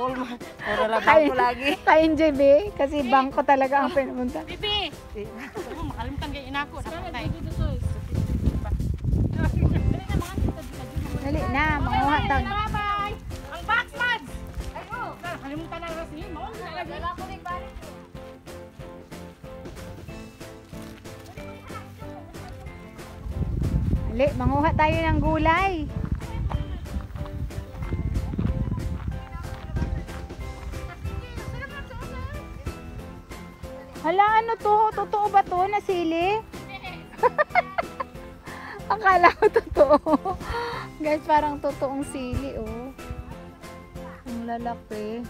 Puro labang ko lagi. Ka-enjoy, be. Kasi bangko talaga ang pinupunta. Bibi! Makalimutan kayo inako. Napatay. Dali na, manguha tag. Bye-bye! Ang box mads! Ay, oh! Nakalimutan na rin. Wala ko rin balik. Dali, manguha tayo ng gulay. Hala, ano to? Totoo ba to na sili? Akala ko totoo. Guys, parang totoong sili, oh. Ang lalaki.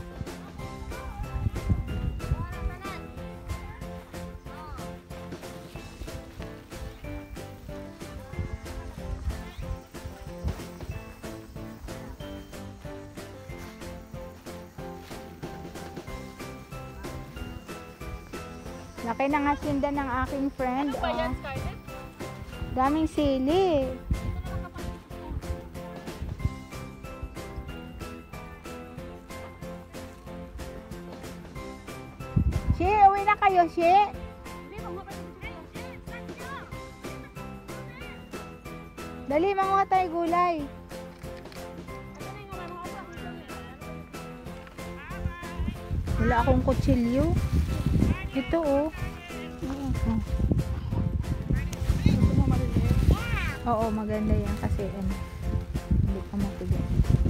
Laki ng asinda ng aking friend. Ano ba yan, Scarlett? Daming sili. She, uwi na kayo, She. Dali, manguha tayo gulay. Wala akong kutsilyo. Ito, oh. Oo, maganda yan kasi ano, hindi pa matigas.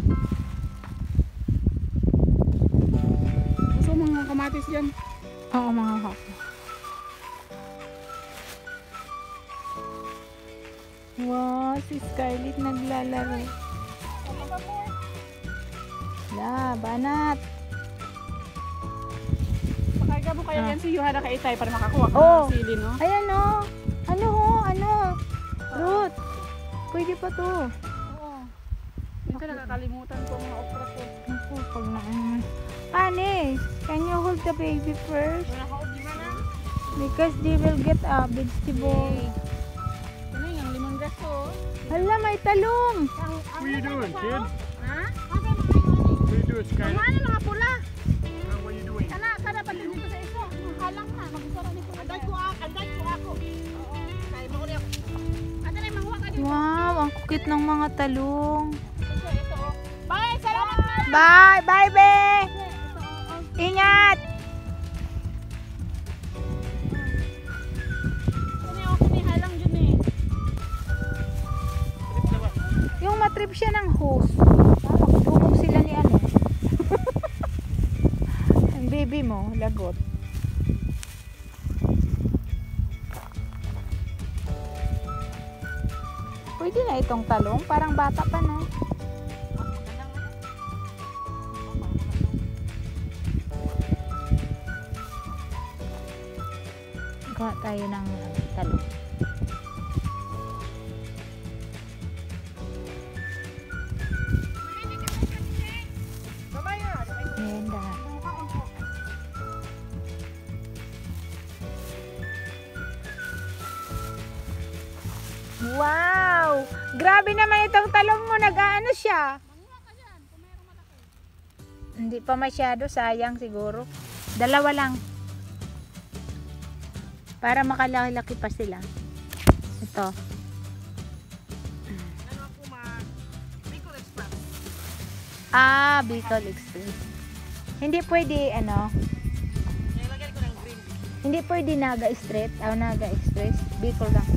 Gusto mga kamatis dyan. Oo, mga hako. Wow, si Scarlett naglalaro. La, banat. Pakaiga mo kaya yan si Yohana kay Itay para makakuha ka Oh. ng sili, no? Ayan, oh. Ano, ho, ano? Ruth, pwede pa to. Oo. Minsan nakakalimutan ko ang mga okra ko. Ako, pag na Anis, can you hold the baby first? Nakaod di ba na? Because they will get a vegetable. Ano yung limang gaso? Hala, may talong. What are you doing, kid? Ha? What are you doing, Skyler? Ano mga pula? What are you doing? Kada pag dito sa iso, halang na, mag-isara nito. Anday ko ako. Oo. Kaya mo ko niya. Ate na, mahuwa ka dito. Wow, ang kukit ng mga talong. Ito, oh. Bye! Salamat na! Bye, bye, be. Ingat. Kuni halang dyan eh. Yung matrip siya ng hose. Magtulong sila ni ano. Ang baby mo, lagot. Pwede na itong talong. Parang bata pa, no? Gawa tayo ng talong. Merienda. Wow! Grabe naman itong talong mo. Nag-ano siya? Hindi pa masyado. Sayang siguro. Dalawa lang. Para makalaki pa sila. Ito. Bicol Express. Ah, Bicol Express. Hindi pwede, ano, Nilagyan ko ng green. hindi pwede Naga Street. Naga Express. Bicol lang.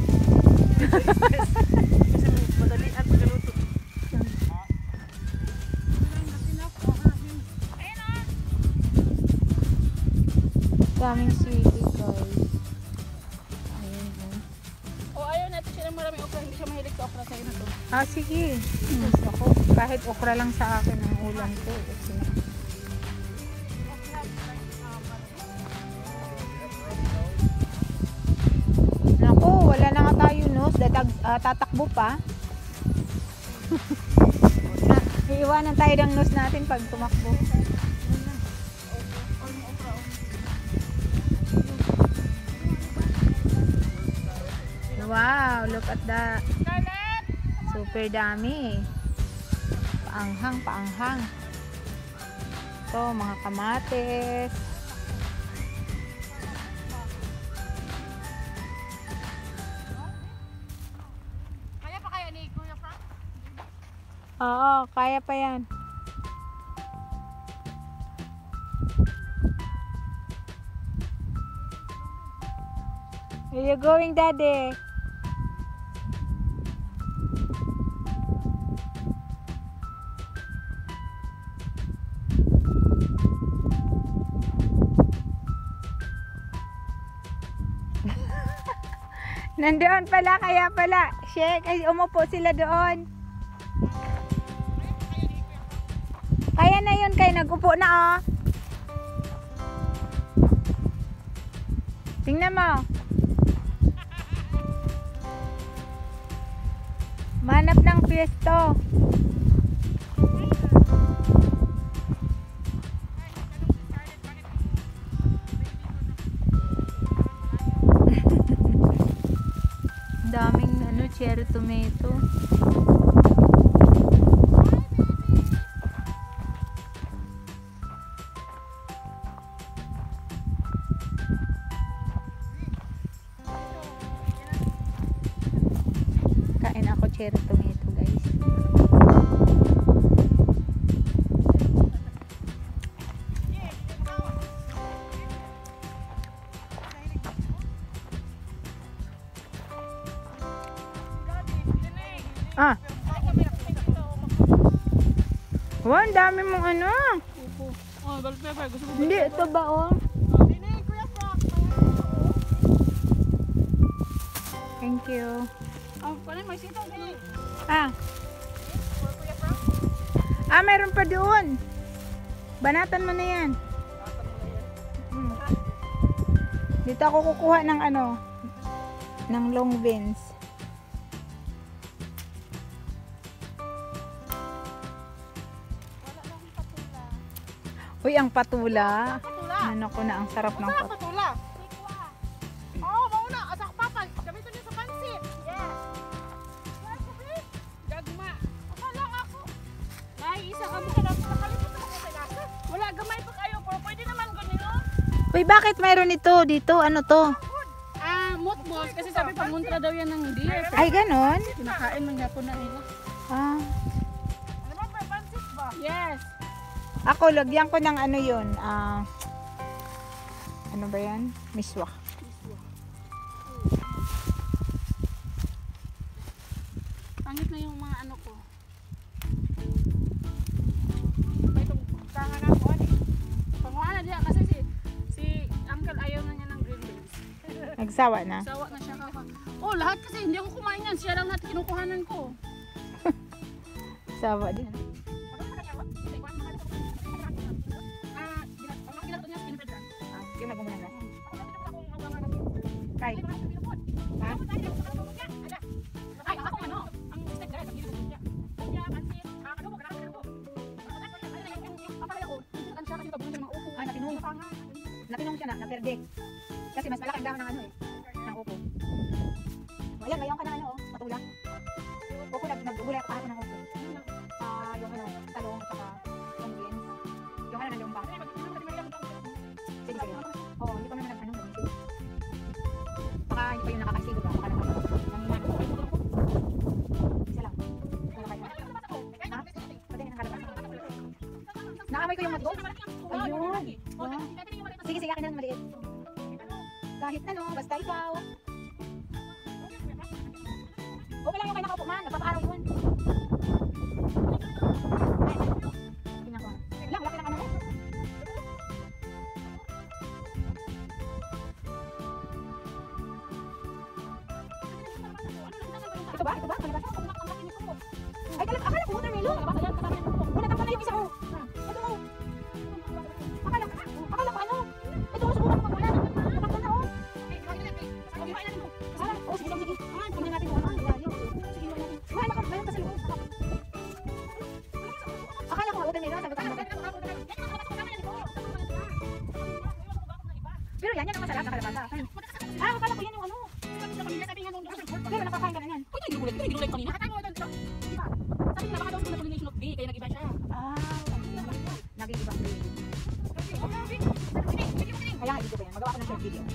Madali at magaluto. Daming sili, guys. Ayun, oh. O ayaw natin siya ng maraming okra. Hindi siya mahilig sa okra sa'yo na to. Ah, sige. Ako, kahit okra lang sa akin ang ulam ko. Kasi, naku, wala na nga tayo, no? Tatakbo pa. Iiwanan tayo ng nose natin pag tumakbo. Wow, look at that. Super dami. Paanghang, paanghang. Ito, mga kamatis. Kaya pa kaya ni Kuya Frank? Oo, kaya pa yan. Where you going, Daddy? Nandoon pala, kaya pala. Shek, ay umupo sila doon. Kaya na yun, kaya nagupo na oh. Tingnan mo. Manap ng pwesto. Daming cherry tomato. Kain ako cherry tomato, guys. Ah. Wow, ang dami mong ano. Oh, bell pepper. Gusto mo Hindi, ito ba oh? Dinig, Kuya Frank. Thank you. Oh, pala may sitaw din. Ah. Kuya Frank. Ah, mayroon pa doon. Banatan mo na yan. Dito ako kukuha ng ano, ng long beans. Uy, ang patula. Patula. Ano ko na, ang sarap ng Masarap patula. patula. Oo, mauna. Asak papa. Gamitin niyo sa pansit. Yes. Gagma. Akala ako. Naiisa ka mo. Nakalimutan mo sa lasa. Wala, gamay pa kayo. Pero pwede naman ganito. Uy, bakit mayroon ito dito? Ano to? Mothballs. Kasi sabi panguntra daw yan ng deer. Ay, ganon? Kinakain ng Japon na nila. Ah. Ano ba, may pansit ba? Yes. Ako, lagyan ko ng ano yun. Ano ba yan? Miswa. Pangit na yung mga ano ko. May itong tangan ako. Panguha na diya kasi si Uncle ayaw na niya ng green beans. Nagsawa na. Sawa na siya kaka. Oh, lahat kasi hindi ako kumain yan. Siya lang lahat kinukuhanan ko. Sawa din. Yung nagmumuna na. Kay. Ha? Ay, ako ano? Ang steak guys, ang gilid ko niya. Kaya pansit, ano mo grabe ko. Papalaya ko. Ang siya kasi pabulong ng mga upo. Ah, natinong. Natinong siya na, naperde. Kasi mas malaki ang dahon ng ano eh. Ng upo. Ayan, ngayon ka na ano oh, patula. Upo, nagbubulay ako kahapon ng upo. Yung ano, talong, saka yung beans. Yung ano, nandiyon pa. Sige, sige. Oo, hindi pa naman nag-ano, nag-isip. Baka hindi pa yung nakakaisigo ba? Baka naman. Nanginan. Isa lang. Ano kayo? Ha? Pati yung nakalabas. Naamoy ko yung matbol. Ayun. Wow. Sige, sige, akin na maliit. Kahit na no, basta ikaw. Okay lang yung kay nakaupo man, nagpapaaraw yun. Tingnan ko. Lang, laki ng ano mo. Ito ba? Ito ba? Kalabas? Ay, akala ko watermelon. Wala pa na yung isa ko. Ito mo. Akala ko ano? Ito ko subukan ko pag-ulan. Nakakta na oh. Oh, sige, sige. Tingnan natin kung ano ang ilalim. Sige, natin. Wala ka, mayroon pa sa loob. Akala ko watermelon. Sagot ako. Pero yan ang masarap na kalabasa. Ah, akala ko yan yung ano. Pero nakakain ka na yan. Ito yung ginulit kanina. Sabi na baka daw sa pollination of bee, kaya nag-iba siya. Ah, laging ibang building. Kaya nga, video ko yan. Magawa ko ng short video.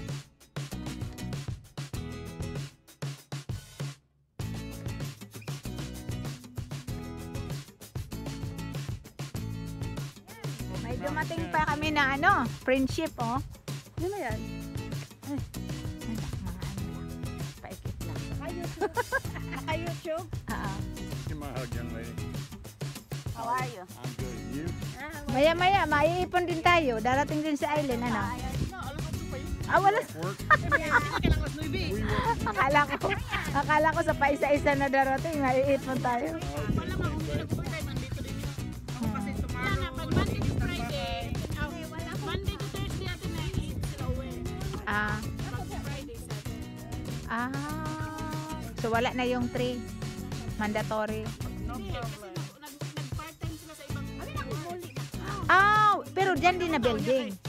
May dumating pa kami na ano, friendship, oh. Ano na yan? Ay, mga ano lang. Paikit lang. Naka-YouTube? Oo. Give my hug, young lady. How are you? I'm good. You? Maya-maya, maiipon din tayo. Darating din sa island, ano? Ah, wala. Work? We work. Akala ko sa paisa-isa na darating, maiipon tayo. Ah. Ah. So wala na yung 3. Mandatory. Ah, pero diyan din na building.